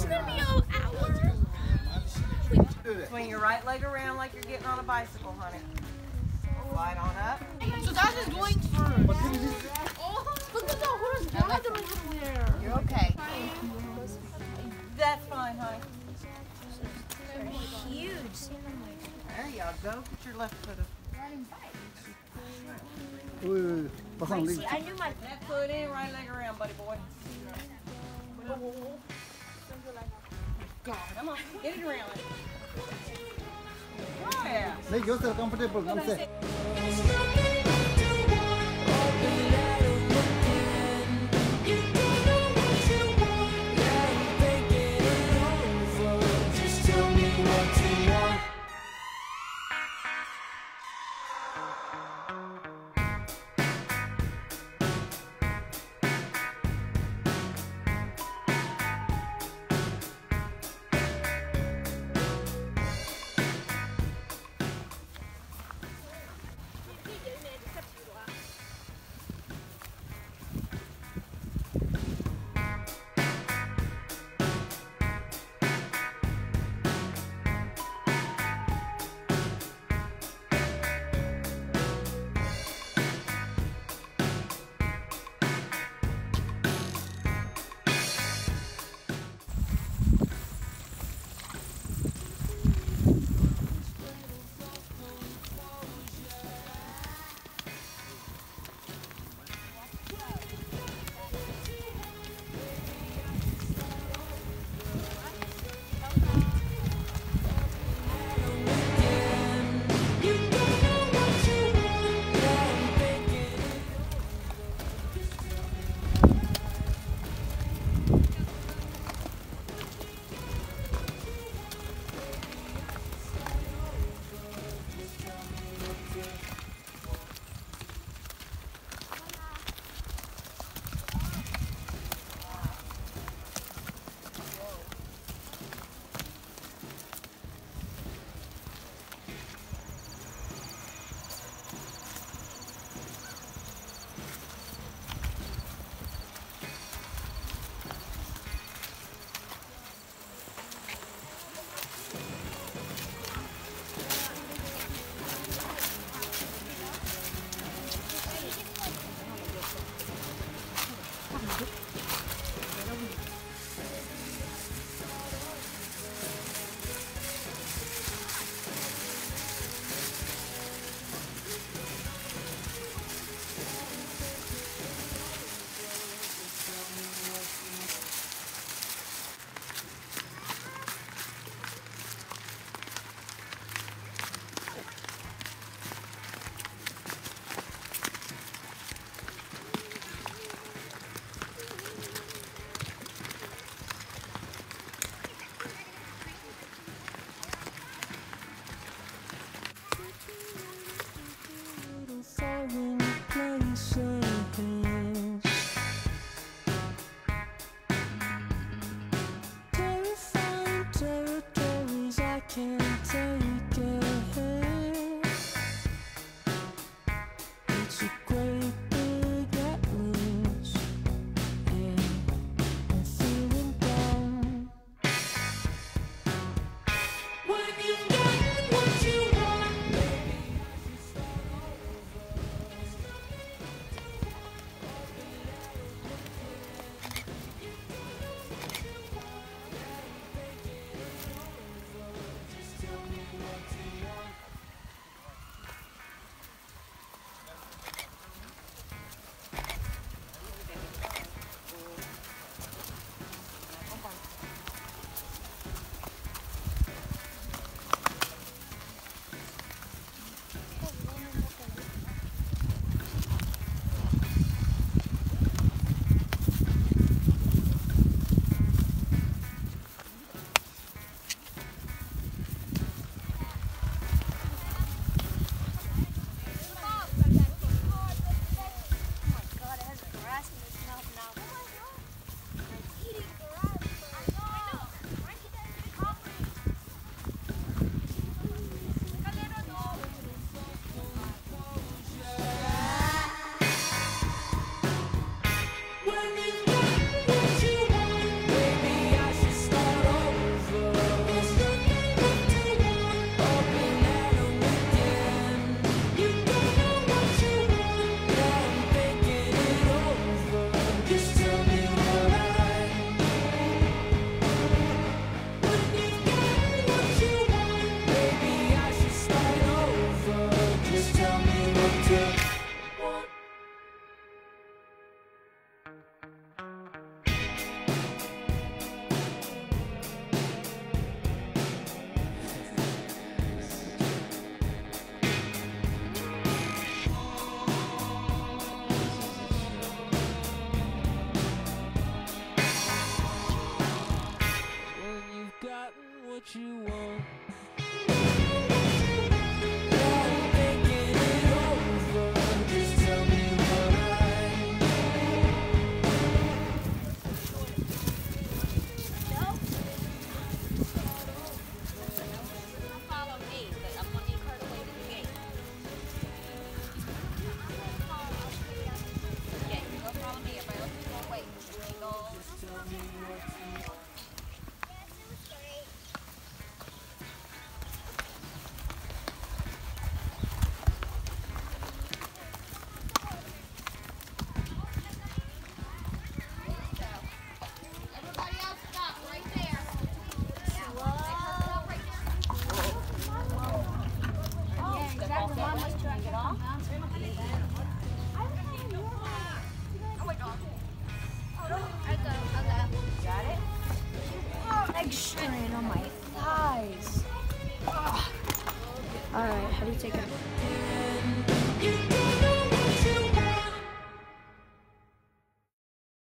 gonna be an hour. Swing your right leg around like you're getting on a bicycle, honey. Slide on up. So that is going first. Oh, look at the horse gathering there. You're okay. That's fine, honey. Huge. There you go. Put your left foot up. See, I knew my Left foot in, right leg around, buddy boy. God. Come on, get it around. Yeah. Make yourself comfortable. Come say. what you want. Leg strain on my thighs. Alright, how do you take it?